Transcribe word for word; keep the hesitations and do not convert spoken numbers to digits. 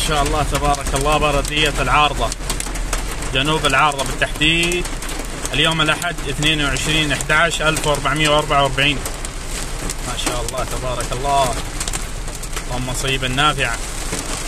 شاء الله تبارك الله. بلدية العارضة، جنوب العارضة بالتحديد، اليوم الأحد اثنين وعشرين أحد عشر ألف وأربعمائة وأربعة وأربعين. ما شاء الله تبارك الله، اللهم صيبا نافعا.